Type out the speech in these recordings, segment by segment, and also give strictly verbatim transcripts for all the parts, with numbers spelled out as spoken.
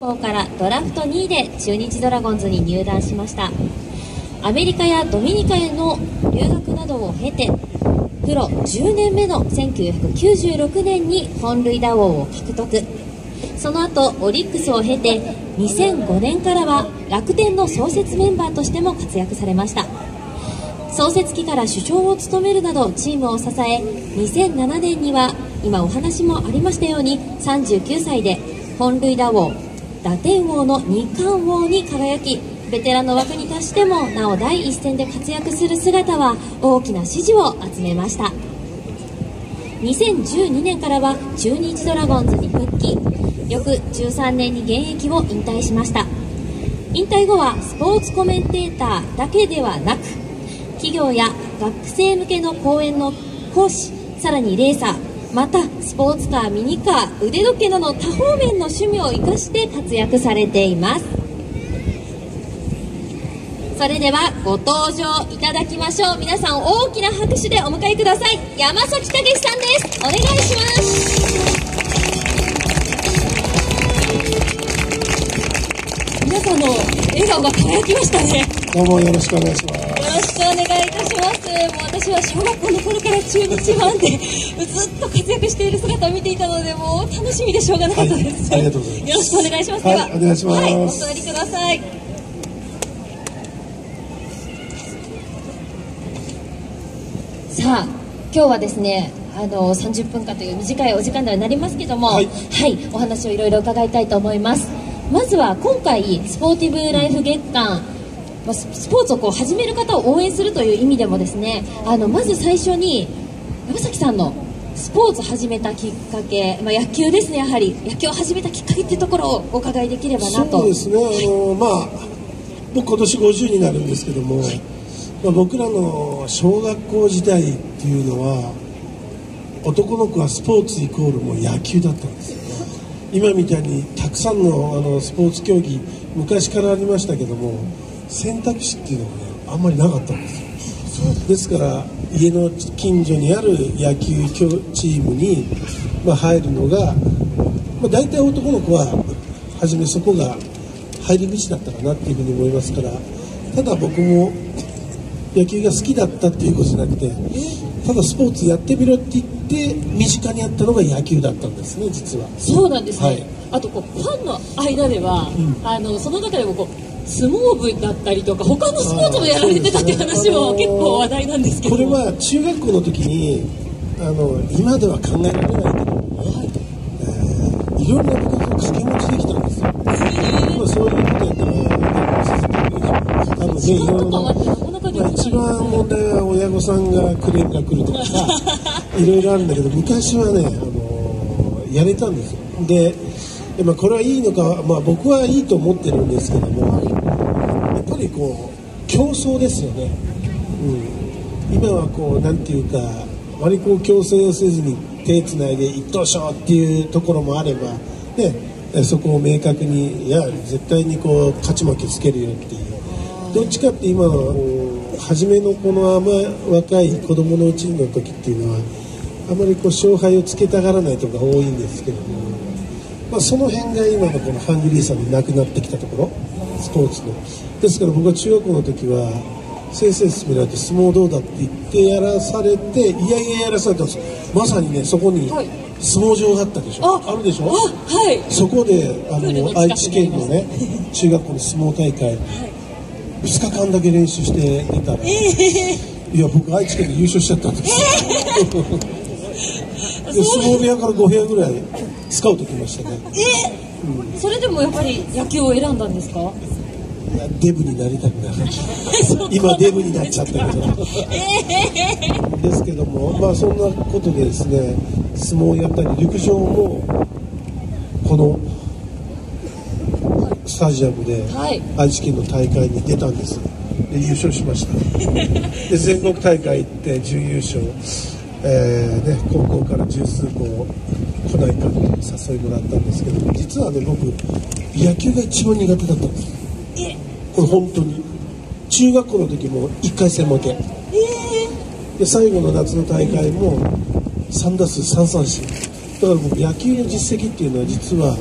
からドラフトにいで中日ドラゴンズに入団しました。アメリカやドミニカへの留学などを経てプロじゅうねんめのせんきゅうひゃくきゅうじゅうろくねんに本塁打王を獲得。その後オリックスを経てにせんごねんからは楽天の創設メンバーとしても活躍されました。創設期から主将を務めるなどチームを支え、にせんななねんには今お話もありましたようにさんじゅうきゅうさいで本塁打王、打点王のに冠王に輝き、ベテランの枠に達してもなお第一線で活躍する姿は大きな支持を集めました。にせんじゅうにねんからは中日ドラゴンズに復帰、翌じゅうさんねんに現役を引退しました。引退後はスポーツコメンテーターだけではなく、企業や学生向けの講演の講師、さらにレーサー、またスポーツカー、ミニカー、腕時計など多方面の趣味を生かして活躍されています。それではご登場いただきましょう。皆さん大きな拍手でお迎えください。山崎武さんです。お願いします。皆さんの笑顔が輝きましたね。 どうもよろしくお願いします。 よろしくお願いいたします。もう私は小学校の頃から中日ファンでずっと活躍している姿を見ていたので、もう楽しみでしょうがなかったです。 はい、ありがとうございます。 よろしくお願いします。 はい、 ではお願いします。 はい、お座りください。さあ、今日はですね、あのさんじゅっぷんかんという短いお時間ではなりますけども、はい、はい、お話をいろいろ伺いたいと思います。まずは今回スポーティブライフ月間、スポーツをこう始める方を応援するという意味でもですね、あのまず最初に山崎さんのスポーツを始めたきっかけ、まあ、野球ですね。やはり野球を始めたきっかけっていうところをお伺いできればなと。 そうですね、あの、まあ、僕今年ごじゅうになるんですけども、はい、まあ、僕らの小学校時代っていうのは男の子はスポーツイコールもう野球だったんですよね。今みたいにたくさんの、あのスポーツ競技昔からありましたけども、選択肢っていうのがねあんまりなかったんですよ。ですから家の近所にある野球チームに、まあ、入るのが、まあ、大体男の子は初めそこが入り口だったかなっていうふうに思いますから、ただ僕も野球が好きだったっていうことじゃなくて、ただスポーツやってみろって言って身近にあったのが野球だったんですね、実は。 そうなんですね、はい、あとこうファンの間では、うん、あのその中でもこう相撲部だったりとか他のスポーツもやられてたっていう話も結構話題なんですけど、 これは中学校の時にあの今では考えられないけどもね、はい、えー、いろんな部活を掛け持ちできたんですよ。えー、今そういうことやったら多分ね、いろいろな、まあ、一番問題は親御さんがクレームが来るとかさいろいろあるんだけど、昔はね、あのー、やれたんですよ。ででまあ、これはいいのか、まあ、僕はいいと思ってるんですけども、やっぱりこう競争ですよね、うん、今はこうなんていうかあまりこう競争をせずに手つないで一等賞っていうところもあれば、ね、そこを明確にいや絶対にこう勝ち負けつけるよっていう、どっちかって今は初めのこの若い子供のうちの時っていうのはあまりこう勝敗をつけたがらないとか多いんですけども、まあ、その辺が今のこのハングリーさになくなってきたところ、スポーツの。ですから僕は中学校の時は先生勧められて相撲どうだって言ってやらされて、いやいややらされたんです。まさにね、そこに相撲場があったでしょ、あ, あるでしょ、はい、そこであの愛知県のね中学校の相撲大会、はい、ふつかかんだけ練習して出たら、えー、いや僕愛知県で優勝しちゃったんですよ、えー、で相撲部屋からご部屋ぐらいスカウト来ましたね。 えーうん、それでもやっぱり野球を選んだんですか？ いやデブになりたくなる今デブになっちゃったけど、えー、ですけども、まあそんなことでですね、相撲をやったり陸上もこのスタジアムで愛知県の大会に出たんです。で優勝しましたで全国大会行って準優勝、えーね、高校から十数校来ないかって誘いもらったんですけど、実はね僕野球が一番苦手だったんです。えこれ本当に中学校の時もいっかい戦負け、えー、で最後の夏の大会もさんだすうさんさんしん、だから僕野球の実績っていうのは実は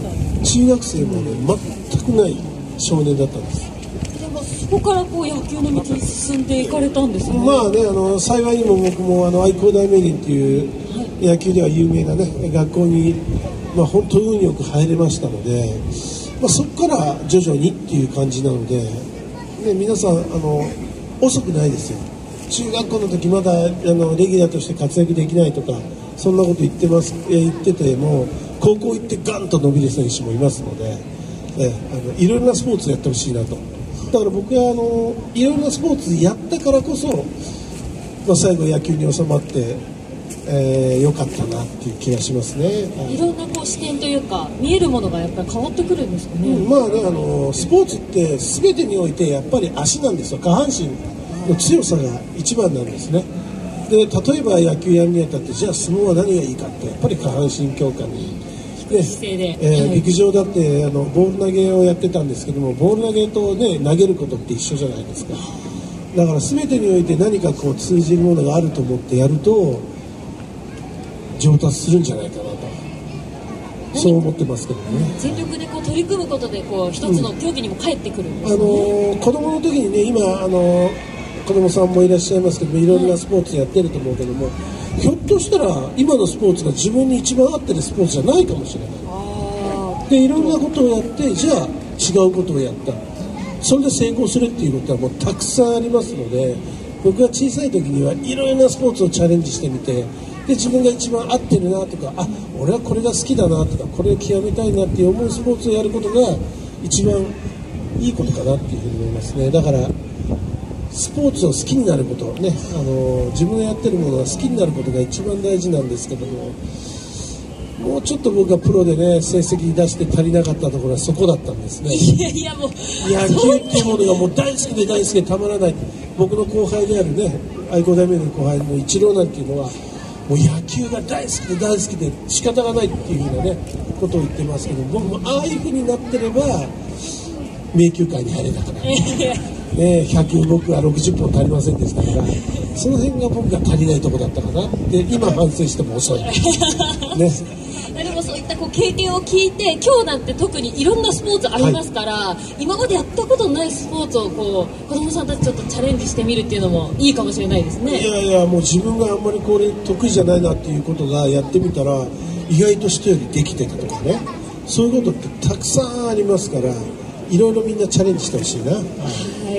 中学生もね全くない少年だったんです。 でもそこからこう野球の道に進んでいかれたんですね。 まあね、あの幸いにも僕もあの愛工大名電っていう野球では有名なね学校に、まあ、本当運よく入れましたので、まあ、そこから徐々にっていう感じなので、ね、皆さんあの遅くないですよ。中学校の時まだあのレギュラーとして活躍できないとかそんなこと言ってます、えー、言ってても高校行ってガンと伸びる選手もいますので、えー、あのいろいろなスポーツやってほしいなと。だから僕はあのいろいろなスポーツやったからこそ、まあ、最後野球に収まってえー、良かったなっていう気がしますね。 いろんなこう視点というか見えるものがやっぱり変わってくるんですかね。 うん、まあね、あのスポーツって全てにおいてやっぱり足なんですよ。下半身の強さが一番なんですね。で例えば野球やるにあたってじゃあ相撲は何がいいかってやっぱり下半身強化に、 ね姿勢で、 えーはい、 陸上だってあのボール投げをやってたんですけどもボール投げと、ね、投げることって一緒じゃないですか。だから全てにおいて何かこう通じるものがあると思ってやると上達するんじゃないかなとそう思ってますけどね。 全力でこう取り組むことでこう一つの競技にも返ってくるんですね。 あのー、子供の時にね今、あのー、子供さんもいらっしゃいますけどもいろんなスポーツやってると思うけども、はい、ひょっとしたら今のスポーツが自分に一番合ってるスポーツじゃないかもしれない。あでいろんなことをやってじゃあ違うことをやったそれで成功するっていうことはもうたくさんありますので僕は小さい時にはいろいろなスポーツをチャレンジしてみてで自分が一番合ってるなとかあ俺はこれが好きだなとかこれを極めたいなって思うスポーツをやることが一番いいことかなっていうふうに思いますね。だからスポーツを好きになることね、あの自分がやってるものが好きになることが一番大事なんですけどももうちょっと僕がプロでね成績出して足りなかったところはそこだったんですね。 いやいやもう野球っていうものがもう大好きで大好きでたまらない。僕の後輩であるね愛工大名電の後輩のイチローなんていうのはもう野球が大好きで大好きで仕方がないっていうふうなねことを言ってますけど僕もああいうふうになってれば名球会に入れなかった、ね、ひゃく僕はろくじゅっぽん足りませんでしたからその辺が僕が足りないところだったかなって今反省しても遅い、ね、 でもそういったこう経験を聞いて今日なんて特にいろんなスポーツありますから、はい、今までやったことのないスポーツをこう子どもさんたちちょっとチャレンジしてみるっていうのもいいかもしれないですね。 いやいやもう自分があんまりこれ得意じゃないなっていうことがやってみたら意外と人よりできてたとかねそういうことってたくさんありますからいろいろみんなチャレンジしてほしいな。はい、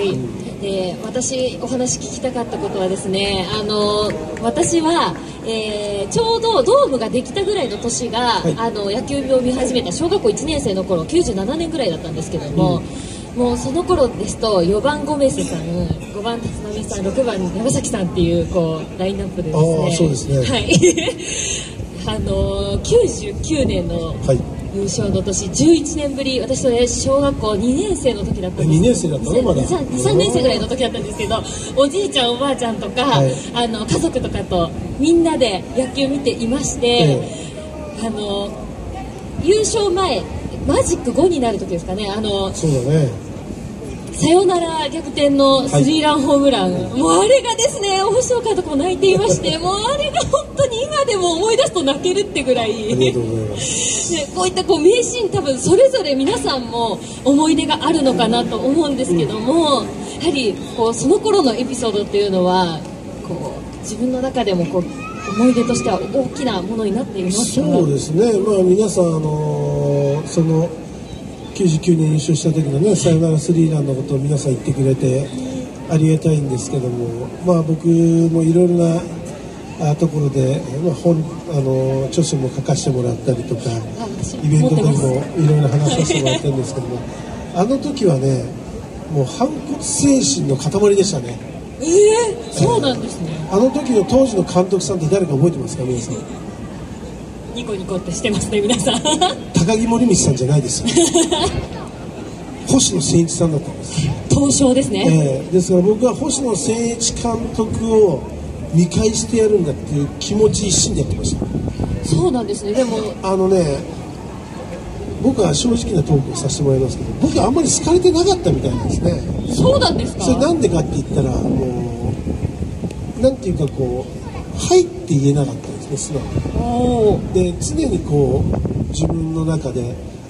うんで私お話聞きたかったことはですねあの私は、えー、ちょうどドームができたぐらいの年が、はい、あの野球を見始めた小学校いちねん生の頃きゅうじゅうななねんぐらいだったんですけども、うん、もうその頃ですとよばんゴメスさんごばん立浪さんろくばん長崎さんっていうこうラインナップでですねあそうですね、 はいあのきゅうじゅうきゅうねんの、はい優勝の年じゅういちねんぶり私と、ね、小学校にねん生の時だったんですにねん生だったのまだに、さんねん生ぐらいの時だったんですけどおじいちゃんおばあちゃんとか、はい、あの家族とかとみんなで野球見ていまして、ええ、あの優勝前マジックごになる時ですかねあのそうだねサヨナラ逆転のスリーランホームラン、はい、もうあれがですね星野監督も泣いていましてもうあれが本当に今でも思い出すと泣けるってぐらいありがとうございますでこういったこう名シーン多分それぞれ皆さんも思い出があるのかなと思うんですけども、うん、やはりこうその頃のエピソードっていうのはこう自分の中でもこう思い出としては大きなものになっていますか？ そうですね、まあ、皆さん、あのー、そのきゅうじゅうきゅうねん優勝した時のねサヨナラスリーランのことを皆さん言ってくれてありがたいんですけども、まあ、僕もいろいろなあところで、まあ、本あの著書も書かせてもらったりとかイベントでもいろいろ話させてもらってるんですけどもあの時はねもう反骨精神の塊でしたね。 えー、そうなんですね、 えー、あの時の当時の監督さんって誰か覚えてますか皆さん？ ニコニコってしてますね皆さん高木森道さんじゃないですよ星野千一さんだったんです。 東証ですね、 えー、ですから僕は星野千一監督を見返してやるんだっていう気持ち一心でやってました。 そうなんですね。でもあのね僕は正直なトークをさせてもらいますけど僕はあんまり好かれてなかったみたいなんですね。 そうなんですか？ それなんでかって言ったらもうなんていうかこうはいって言えなかったんですね素直に。で常にこう自分の中で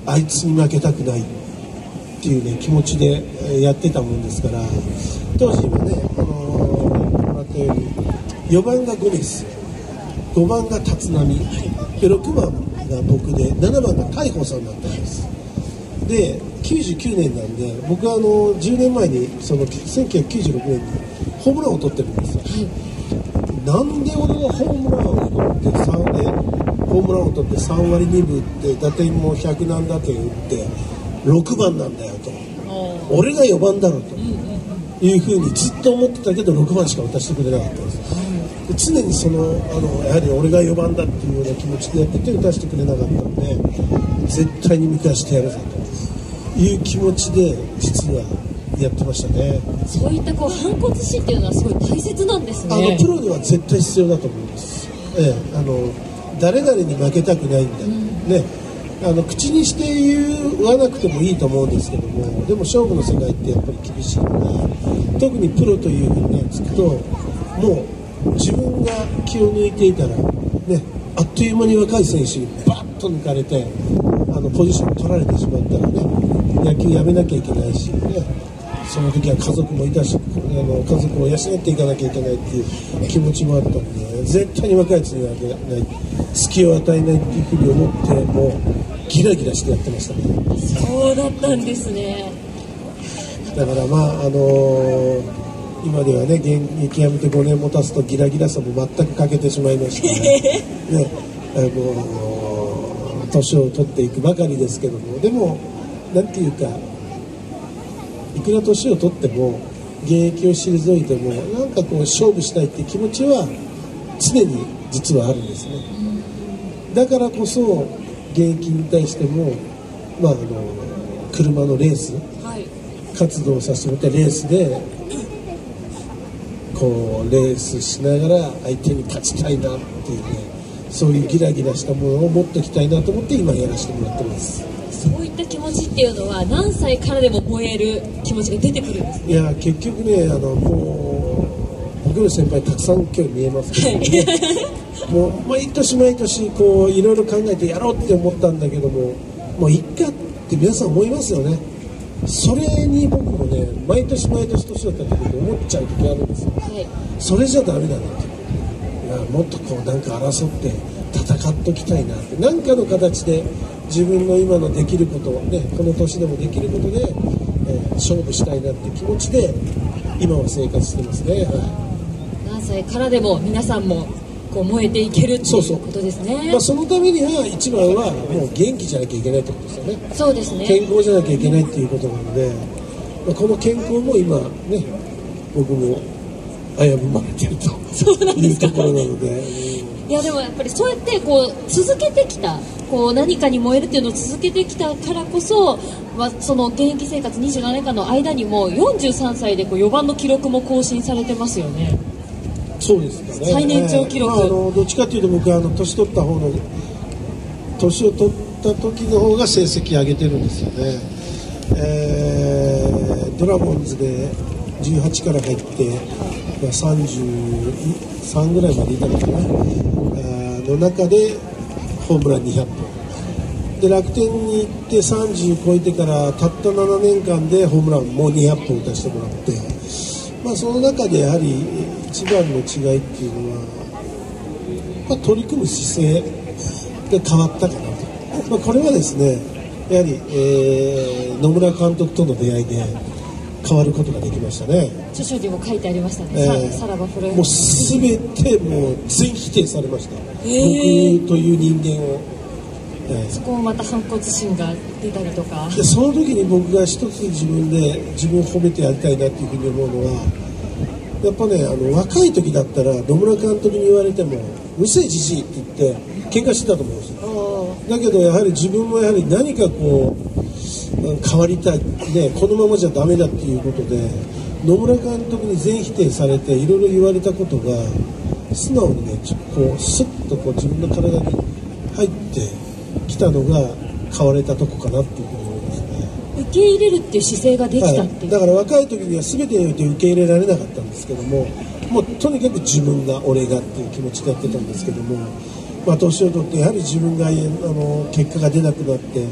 あいつに負けたくないっていうね気持ちでやってたもんですから、当時はね、あのー、もらったようによばんがゴメス、ごばんが立浪でろくばんが僕でななばんが大鵬さんだったんです。できゅうじゅうきゅうねんなんで、僕はあのじゅうねんまえにそのせんきゅうひゃくきゅうじゅうろくねんにホームランを取ってるんですよ、はい、なんで俺がホームランを取ってさんでホームランを取ってさんわりにぶ打って打点もひゃくなん打点打ってろくばんなんだよと、俺がよばんだろうというふうにずっと思ってたけどろくばんしか打たせてくれなかったんです。常にそのあのやはり俺がよばんだっていうような気持ちでやってて打たせてくれなかったんで、絶対に見返してやるぞという気持ちで実はやってましたね。 そういったこう反骨心っていうのはすごい大切なんですね。 あのプロでは絶対必要だと思います、ええ、あの誰々に負けたくないんだ、うん、ね、あの口にして言わなくてもいいと思うんですけども、でも勝負の世界ってやっぱり厳しいので、特にプロというふうにねつくと、もう自分が気を抜いていたら、ね、あっという間に若い選手にバッと抜かれてあのポジション取られてしまったらね、野球やめなきゃいけないし、ね、その時は家族もいたし、あの家族を養っていかなきゃいけないっていう気持ちもあったんで、絶対に若いやつにはあげない、隙を与えないっていうふうに思って、もうギラギラしてやってましたね。 そうだったんですね。 だからまああのー、今ではね現役やめてごねんも経つとギラギラさも全く欠けてしまいましたね。ね、あのー、年を取っていくばかりですけども、でもなんていうか、いくら年を取っても現役を退いてもなんかこう勝負したいっていう気持ちは常に実はあるんですね。だからこそ現役に対しても、まあ、あの車のレース、はい、活動をさせてもらったレースでこうレースしながら相手に勝ちたいなっていうね、そういうギラギラしたものを持っておきたいなと思って今やらせてもらってます。 そういった気持ちっていうのは何歳からでも燃える気持ちが出てくるんですか？ いや結局ね、あのもう僕の先輩たくさん今日見えますけどねもう毎年毎年こういろいろ考えてやろうって思ったんだけども、もういっかって皆さん思いますよね。それに僕もね毎年毎年年を取ってくると思っちゃう時あるんですよ、はい、それじゃダメだなって、いやもっとこうなんか争って戦っときたいなって、何かの形で自分の今のできることをね、この年でもできることで、えー、勝負したいなっていう気持ちで今は生活してますね、はい、 何歳からでも皆さんもこう燃えていけるっていうことですね。 そうそう、まあ、そのためには一番はもう元気じゃなきゃいけないってことですよね。 そうですね、 健康じゃなきゃいけないっていうことなので、まあ、この健康も今ね僕も危ぶまれてるというところなので、 いやでもやっぱりそうやってこう続けてきた、こう何かに燃えるっていうのを続けてきたからこそ、まあ、その現役生活にじゅうなねんかんの間にもよんじゅうさんさいでこうよばんの記録も更新されてますよね。 そうですかね、 最年長記録、 えーまあ、あのどっちかというと僕はあの年取った方の年を取った時の方が成績上げてるんですよね、えー、ドラゴンズでじゅうはちから入って、まあ、さんじゅうさんぐらいまでいたのかな、の中でホームランにひゃっぽんで、楽天に行ってさんじゅう超えてからたったななねんかんでホームランもうにひゃっぽん打たせてもらって、まあ、その中でやはり一番の違いっていうのは、まあ、取り組む姿勢で変わったかなと、まあ、これはですねやはり、えー、野村監督との出会いで変わることができましたね。 著書にも書いてありましたね、 えー、 さらばプロ野球もう全てもう全否定されました、えー、僕という人間を、 えー、そこもまた反骨心が出たりとか、 でその時に僕が一つ自分で自分を褒めてやりたいなっていうふうに思うのは、やっぱね、あの若い時だったら野村監督に言われてもうるせえじじいって言って喧嘩してたと思うんですよ。だけどやはり自分もやはり何かこう変わりたい、ね、このままじゃダメだっていうことで野村監督に全否定されていろいろ言われたことが素直にねこうスッとこう自分の体に入ってきたのが変われたとこかなっていうふうに思いますね。 受け入れるっていう姿勢ができたっていう、 はい、だから若い時には全てにおいて受け入れられなかったんですけども、もうとにかく自分が俺がっていう気持ちでやってたんですけども、まあ、年を取ってやはり自分があの結果が出なくなって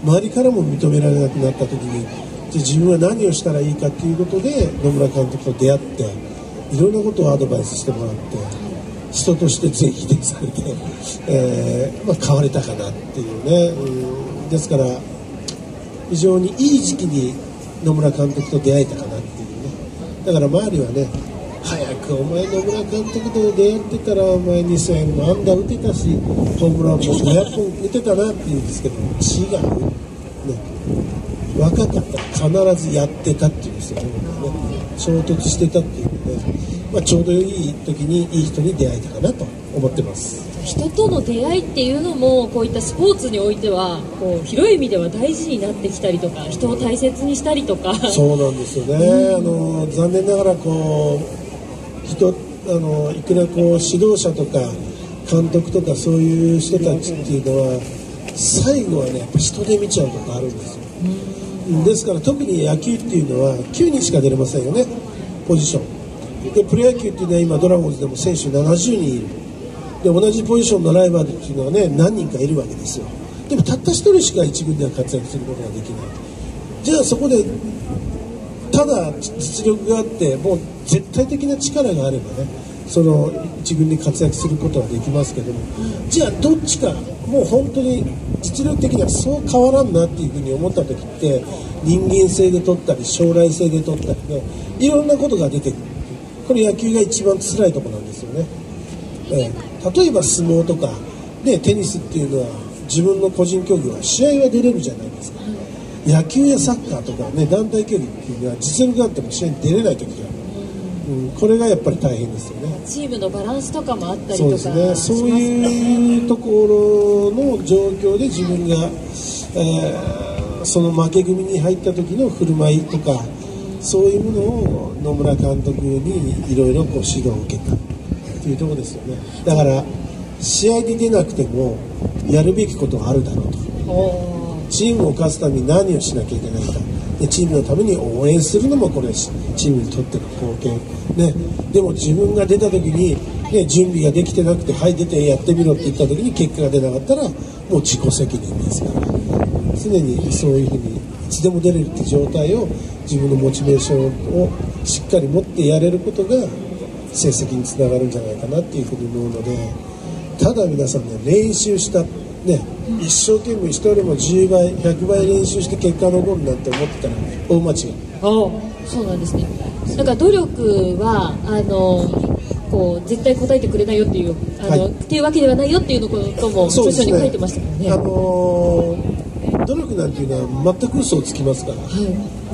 周りからも認められなくなった時に、じゃあ自分は何をしたらいいかっていうことで野村監督と出会って、いろんなことをアドバイスしてもらって、人として全否定されて、えーまあ、変われたかなっていうね、うん、ですから非常にいい時期に野村監督と出会えたかなっていうね。だから周りはね、早くお前野村監督と出会ってたらお前にせんも安打打てたしホームランもごひゃっぽん打てたなって言うんですけど、違う、ね、若かったら必ずやってたっていうんですよね。衝突してたっていうので、まあ、ちょうどいい時にいい人に出会えたかなと思ってます。 人との出会いっていうのもこういったスポーツにおいてはこう広い意味では大事になってきたりとか、人を大切にしたりとか。 そうなんですよね、うん、あの残念ながらこう人あのいくらこう指導者とか監督とかそういう人たちっていうのは最後はねやっぱ人で見ちゃうとかあるんですよ、うん、ですから特に野球っていうのはきゅうにんしか出れませんよね、ポジションで。プロ野球っていうのは今ドラゴンズでも選手ななじゅうにんいる。で同じポジションのライバルっていうのはね何人かいるわけですよ。でもたった一人しか一軍では活躍することができない。じゃあそこでただ実力があってもう絶対的な力があればねその一軍で活躍することはできますけども、じゃあどっちかもう本当に実力的にはそう変わらんなっていうふうに思った時って人間性で取ったり将来性で取ったりねいろんなことが出てくる。これ野球が一番辛いところなんですよね。えー、例えば相撲とか、ね、テニスっていうのは自分の個人競技は試合は出れるじゃないですか。野球やサッカーとか、ね、団体競技っていうのは実力があっても試合に出れない時がある、うん、これがやっぱり大変ですよね。 チームのバランスとかもあったりとかそうですね。そういうところの状況で自分が、えー、その負け組に入った時の振る舞いとかそういうものを野村監督にいろいろ指導を受けたっていうところですよね。だから試合で出なくてもやるべきことがあるだろうと。チームを勝つために何をしなきゃいけないかでチームのために応援するのもこれチームにとっての貢献、ね、でも自分が出た時に、ね、準備ができてなくてはい出てやってみろって言った時に結果が出なかったらもう自己責任ですから、常にそういうふうにいつでも出れるって状態を自分のモチベーションをしっかり持ってやれることが成績につながるんじゃないかなっていうふうに思うので、ただ皆さんね練習したね、一生懸命人よりもじゅうばいひゃくばい練習して結果残るなんて思ってたら大間違い。 ああ、そうなんですね。だから努力はあのこう絶対答えてくれないよっていうあの、はい、っていうわけではないよっていうのことも著書に書いてましたもんね。 あのー、努力なんていうのは全く嘘をつきますから、はい、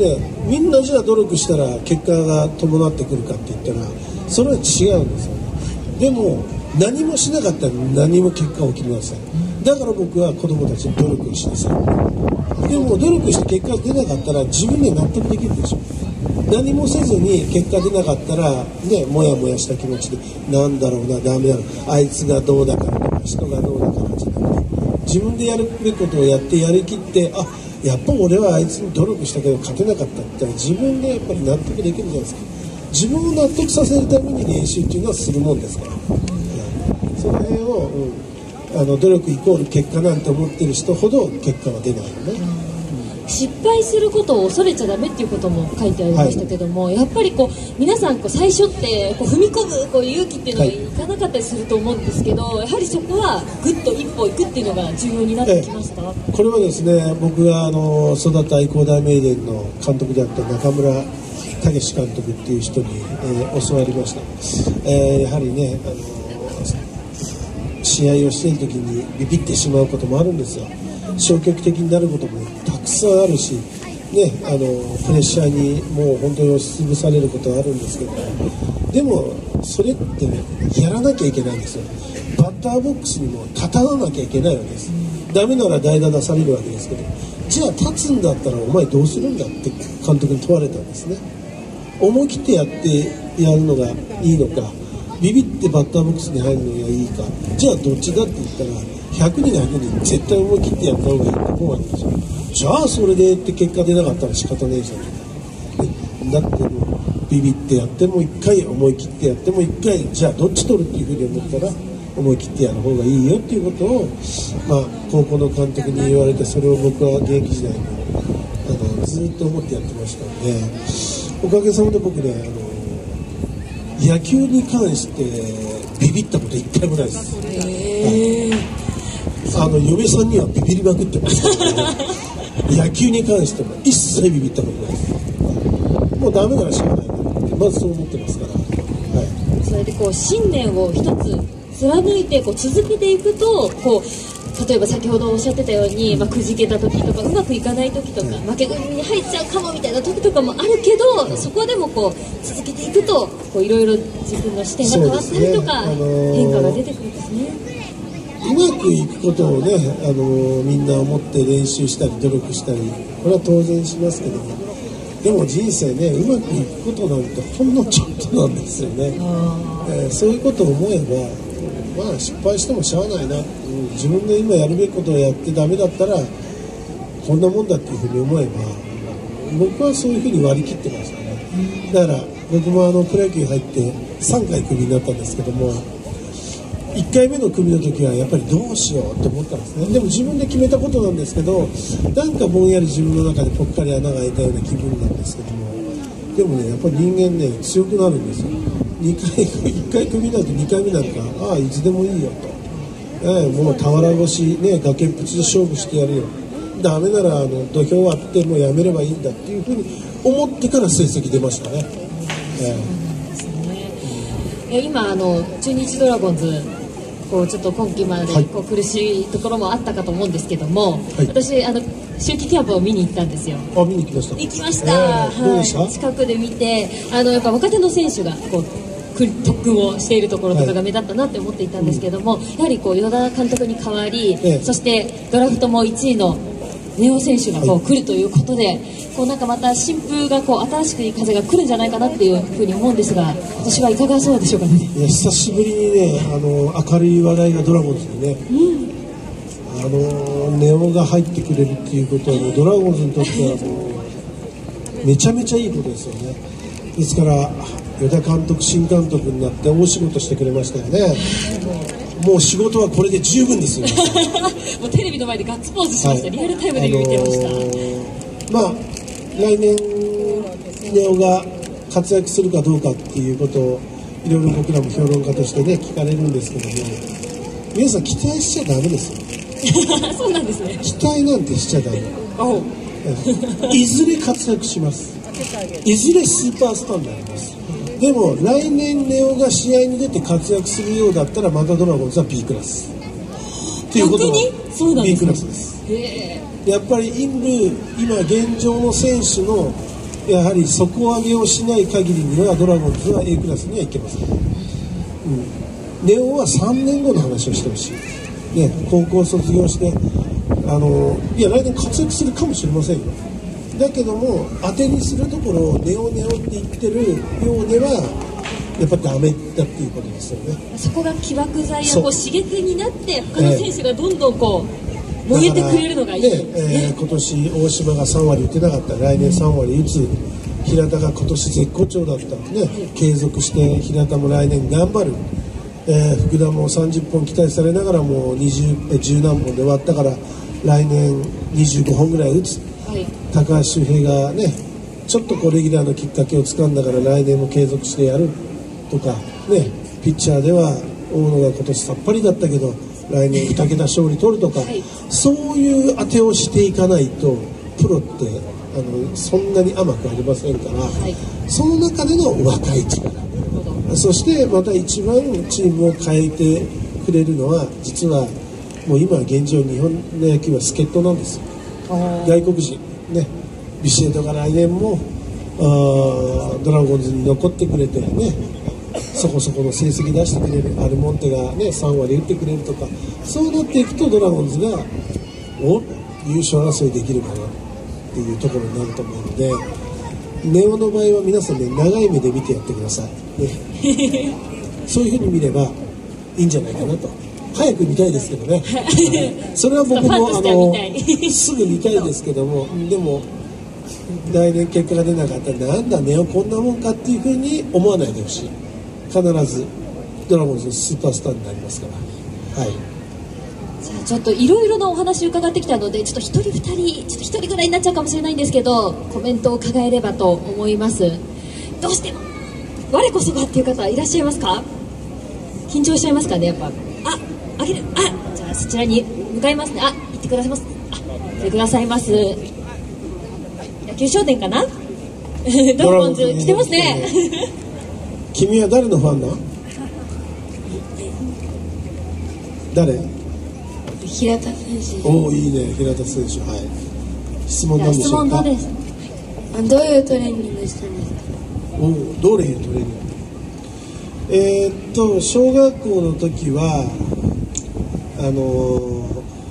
でみんなじゃあ努力したら結果が伴ってくるかって言ったらそれは違うんですよね。でも何もしなかったら何も結果起きません。だから僕は子供たちに努力をしなさい。でも努力して結果が出なかったら自分で納得できるでしょ。何もせずに結果出なかったらねモヤモヤした気持ちでなんだろうなダメだろうあいつがどうだからとか人がどうだからじゃなくて自分でやるべきことをやってやりきってあやっぱ俺はあいつに努力したけど勝てなかったって言ったら自分でやっぱり納得できるじゃないですか。自分を納得させるために練習っていうのはするもんですから、その辺を、うん、あの努力イコール結果なんて思ってる人ほど結果は出ないよね、 うん、失敗することを恐れちゃダメっていうことも書いてありましたけども、はい、やっぱりこう皆さんこう最初ってこう踏み込むこう勇気っていうのがいかなかったりすると思うんですけど、はい、やはりそこはぐっと一歩行くっていうのが重要になってきますか？ これはですね僕があの育った愛工大名電の監督であった中村武史監督っていう人に、えー、教わりました、えー、やはりねあの試合をしている時にビビってしまうこともあるんですよ。消極的になることもたくさんあるし、ね、あのプレッシャーにもう本当に押しつぶされることはあるんですけどでもそれってねやらなきゃいけないんですよ。バッターボックスにも立たなきゃいけないわけです。ダメなら代打出されるわけですけどじゃあ立つんだったらお前どうするんだって監督に問われたんですね。思い切ってやってやるのがいいのかビビってバッターボックスに入るのがいいかじゃあどっちだって言ったらひゃくにんがひゃくにん絶対思い切ってやった方がいいと思うわけですよ。じゃあそれでって結果出なかったら仕方ねえじゃん、ね、だってもうビビってやってもいっかい思い切ってやってもいっかいじゃあどっち取るっていうふうに思ったら思い切ってやる方がいいよっていうことを、まあ、高校の監督に言われて、それを僕は現役時代にあのずっと思ってやってましたので、おかげさまで僕ね、あの野球に関してビビったこと一回もないです。へー、あの嫁さんにはビビりまくってましたから、ね、野球に関しても一切ビビったことないです。もうダメならしょうがないなってまずそう思ってますから、はい、 それでこう信念を一つ貫いてこう続けていくと、こう例えば先ほどおっしゃってたように、まあ、くじけた時とかうまくいかない時とか、負け組に入っちゃうかもみたいな時とかもあるけど、そこでもこう続けていくとこういろいろ自分の視点が変わったりとか、ね、あのー、変化が出てくるんですね。 うまくいくことをね、あのー、みんな思って練習したり努力したり、これは当然しますけども、でも人生ね、うまくいくことなんてほんのちょっとなんですよね。えー、そういうことを思えば、まあ失敗してもしゃあないな、うん、自分で今やるべきことをやってダメだったらこんなもんだっていうふうに思えば、僕はそういうふうに割り切ってましたね。だから僕もあのプロ野球入ってさんかいクビになったんですけども、いっかいめのクビの時はやっぱりどうしようって思ったんですね。でも自分で決めたことなんですけど、なんかぼんやり自分の中でぽっかり穴が開いたような気分なんですけども、でもね、やっぱり人間ね、強くなるんですよ。にかい、いっかいクビになってにかいめなんか、ああいつでもいいよと、ええ、もう俵越しね、崖っぷちで勝負してやるよ、ダメならあの土俵割ってもうやめればいいんだっていうふうに思ってから成績出ましたね。ええ、今あの中日ドラゴンズ、こうちょっと今季までこう苦しいところもあったかと思うんですけども、はい、私あの秋季キャンプを見に行ったんですよ。 あ、見に行きました。 行きました。 えー、どうでした？ はい、近くで見て、あのやっぱ若手の選手がこう特訓をしているところとかが目立ったなって思っていたんですけども、はい、やはりこう与田監督に代わり、えー、そしてドラフトもいちいの根尾選手がこう来るということで、はい、こうなんかまた新風がこう新しくいい風が来るんじゃないかなっていうふうに思うんですが、私はいかがそうでしょうかね。 いや、久しぶりにね、あの明るい話題がドラゴンズにね、うん、あの根尾が入ってくれるっていうことはもうドラゴンズにとってはもうめちゃめちゃいいことですよね。ですから与田監督、新監督になって大仕事してくれましたよね。もう仕事はこれで十分ですよ。 もうテレビの前でガッツポーズしました、はい、リアルタイムで見てました。あのー、まあ来年根尾が活躍するかどうかっていうことをいろいろ僕らも評論家としてね聞かれるんですけども、皆さん期待しちゃダメですよ。 そうなんですね。 期待なんてしちゃダメ。いずれ活躍します。いずれスーパースターになります。でも来年根尾が試合に出て活躍するようだったらまたドラゴンズは B クラスっていうことは B クラスです。やっぱりインル今現状の選手のやはり底上げをしない限りにはドラゴンズは A クラスにはいけません。うん、根尾はさんねんごの話をしてほしい、ね、高校卒業してあのいや来年活躍するかもしれませんよ。だけども当てにするところをネオネオって言ってるようではやっぱダメだっていうことですよね。 そこが起爆剤やこう刺激になって他の選手がどんどんこう燃えてくれるのがいいですね。 えー、今年大島がさんわり打てなかったら来年さんわり打つ、平田が今年絶好調だったので、ね、継続して平田も来年頑張る、えー、福田もさんじゅっぽん期待されながらもにじゅう、じゅう何本で割ったから来年にじゅうごほんぐらい打つ。はい、高橋周平がねちょっとこうレギュラーのきっかけをつかんだから来年も継続してやるとかね、ピッチャーでは大野が今年さっぱりだったけど来年にけた勝利取るとか、はい、そういう当てをしていかないとプロってあのそんなに甘くありませんから、はい、その中での若い力、そしてまた一番チームを変えてくれるのは実はもう今現状日本の野球は助っ人なんですよ。外国人ね、ビシエドが来年もあドラゴンズに残ってくれてね、そこそこの成績出してくれる、アルモンテがねさんわり打ってくれるとか、そうなっていくとドラゴンズがお優勝争いできるかなっていうところになると思うので、根尾の場合は皆さんね長い目で見てやってください、ね、そういうふうに見ればいいんじゃないかなと。早く見たいですけどね。それは僕もあのすぐ見たいですけども、でも来年結果が出なかったらなんだ根尾こんなもんかっていうふうに思わないでほしい。必ずドラゴンズのスーパースターになりますから。 はい。 じゃあちょっといろいろなお話を伺ってきたので、ちょっと一人二人ちょっと一人ぐらいになっちゃうかもしれないんですけど、コメントを伺えればと思います。どうしても我こそはっていう方いらっしゃいますか？緊張しちゃいますかね、やっぱ。あ、あげる。あ、じゃあそちらに向かいますね。あ、行ってくださいます。あ、行ってくださいます。野球商店かな？ドラゴンズ来てますね。 君は誰のファンだ？誰？ 平田選手。 おお、いいね、平田選手。はい。質問なんでしょうか？ 質問どうです？ あ、どういうトレーニングしたんですか？ おお、どれいうトレーニング？えー、っと小学校の時はあの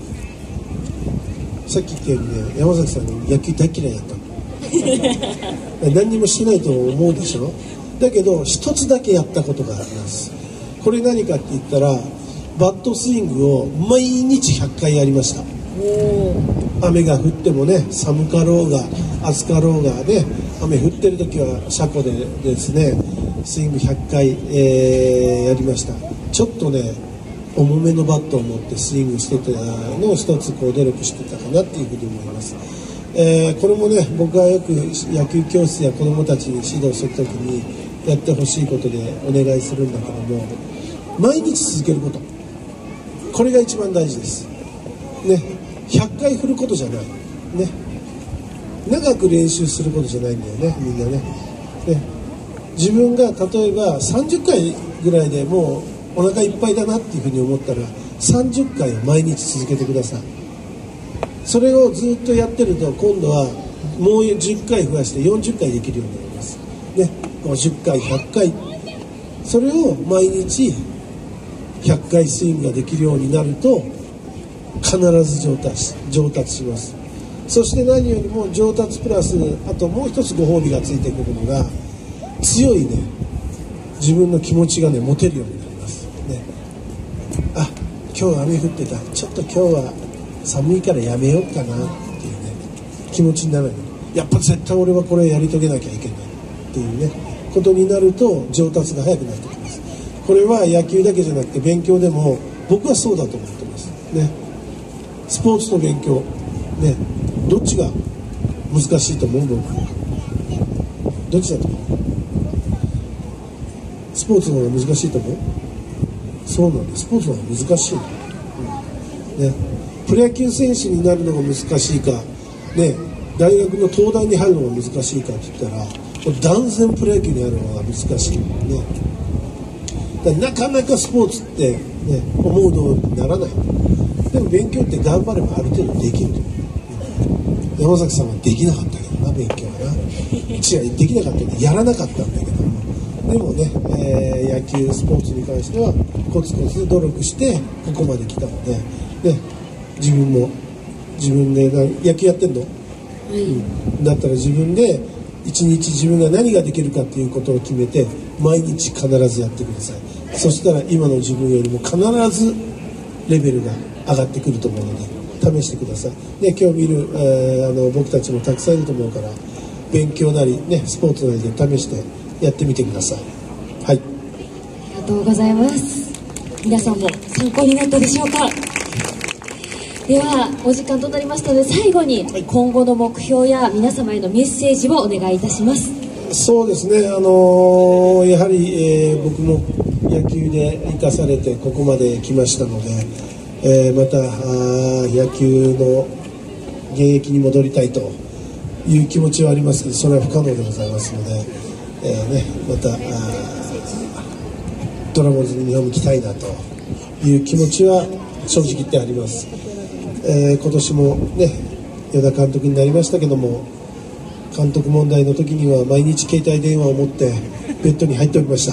ー、さっき言ったようにね、山崎さんに野球大嫌いだったの。何にもしてないと思うでしょ。だけど一つだけやったことがあります。これ何かって言ったら、バットスイングを毎日ひゃっかいやりました。雨が降ってもね、寒かろうが暑かろうがね、雨降ってる時は車庫でですね、スイングひゃっかい、えー、やりました。ちょっとね、重めのバットを持ってスイングしてたのを一つこう努力してたかなっていうふうに思います。えー、これもね、僕はよく野球教室や子どもたちに指導するときにやってほしいことでお願いするんだけども、毎日続けること、これが一番大事ですね。ひゃっかい振ることじゃないね、長く練習することじゃないんだよね、みんなね。ね、自分が例えばさんじゅっかいぐらいでもうお腹いっぱいだなっていうふうに思ったら、さんじゅっかいを毎日続けてください。それをずっとやってると、今度はもうじゅっかい増やしてよんじゅっかいできるようになりますね。ごじゅっかい、ひゃっかい、それを毎日ひゃっかいスイングができるようになると、必ず上達上達します。そして何よりも上達プラス、あともう一つご褒美がついてくるのが、強いね、自分の気持ちがね、持てるようになりますね。あ、今日雨降ってた、ちょっと今日は寒いからやめようかなっていうね、気持ちにならない。やっぱ絶対俺はこれやり遂げなきゃいけないっていうねことになると、上達が早くなってきます。これは野球だけじゃなくて勉強でも僕はそうだと思ってますね。スポーツと勉強ね、どっちが難しいと思う？僕どっちだと思う？スポーツの方が難しいと思う？そうなんです。スポーツの方が難しい、うんね、プロ野球選手になるのが難しいか、ね、大学の東大に入るのが難しいかって言ったら、断然プロ野球に入るのが難しい、ね、だからなかなかスポーツって、ね、思う通りにならない。でも勉強って頑張ればある程度できると。山崎さんはできなかったけどな、勉強はな。違う、できなかったんでやらなかったんだけども、でもね、えー、野球スポーツに関してはコツコツ努力してここまで来たので、ね、自分も自分で野球やってんの、うん、だったら自分で一日自分が何ができるかっていうことを決めて毎日必ずやってください。そしたら今の自分よりも必ずレベルが上がってくると思うので試してください。で、今日見る、えー、あの僕たちもたくさんいると思うから、勉強なり、ね、スポーツなりで試してやってみてください。はい。 ありがとうございます。皆さんも参考になったでしょうか。ではお時間となりましたので、最後に今後の目標や皆様へのメッセージをお願いいたします。 そうですね、あのー、やはり、えー、僕も野球で生かされてここまで来ましたので、えー、また野球の現役に戻りたいという気持ちはありますけど、それは不可能でございますので、えーね、またドラゴンズに日本に来たいなという気持ちは正直言ってあります。えー、今年もね、与田監督になりましたけども、監督問題の時には毎日携帯電話を持ってベッドに入っておりました、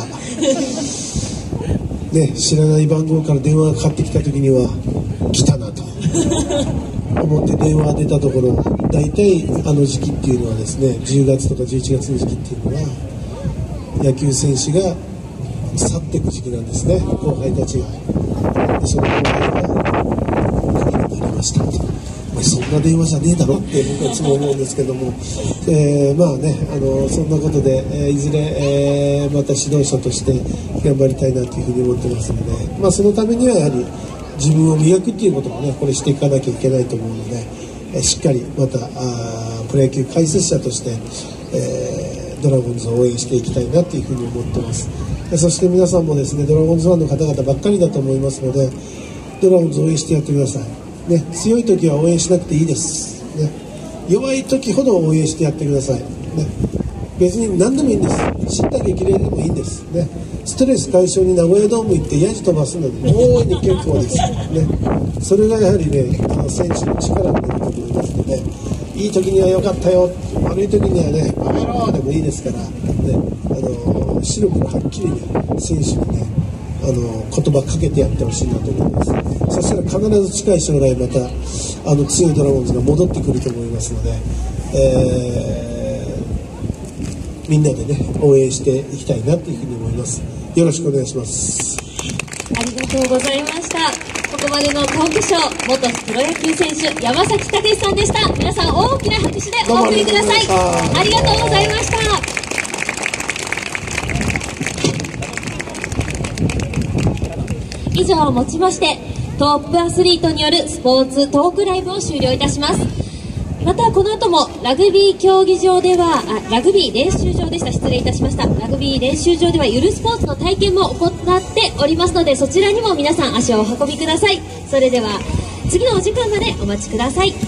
ね、知らない番号から電話がかかってきた時には来たなと思って電話が出たところ、大体あの時期っていうのはですね、じゅうがつとかじゅういちがつの時期っていうのは野球選手が去っていく時期なんですね。後輩たちが、でその後輩がクビになりましたと、まあ、そんな電話じゃねえだろって僕はいつも思うんですけども、えー、まあね、あのそんなことで、えー、いずれ、えー、また指導者として頑張りたいなというふうに思ってますので、まあ、そのためにはやはり、 自分を磨くっていうこともねこれしていかなきゃいけないと思うので、えー、しっかりまたあプロ野球解説者として、えー、ドラゴンズを応援していきたいなというふうに思ってます。そして皆さんもですねドラゴンズファンの方々ばっかりだと思いますので、ドラゴンズを応援してやってください、ね、強い時は応援しなくていいです、ね、弱い時ほど応援してやってください、ね、別に何でもいいんです。叱咤激励でもいいんです、ね、ストレス解消に名古屋ドーム行ってヤジ飛ばすので大いに結構です、ね、それがやはりねあの選手の力になると思いますので、いい時には良かったよ、悪い時にはねバカ野郎でもいいですから、ね、あの白黒はっきりね選手にねあの言葉かけてやってほしいなと思います。そしたら必ず近い将来またあの強いドラゴンズが戻ってくると思いますので、えー、みんなでね応援していきたいなというふうに思います。よろしくお願いします。 ありがとうございました。ここまでのトークショー、元プロ野球選手山崎武さんでした。皆さん大きな拍手でお送りください。ありがとうございました。以上をもちましてトップアスリートによるスポーツトークライブを終了いたします。またこの後もラグビー競技場ではあラグビー練習場でした失礼いたしましたラグビー練習場ではゆるスポーツの体験も行っておりますので、そちらにも皆さん足をお運びください。それでは次のお時間までお待ちください。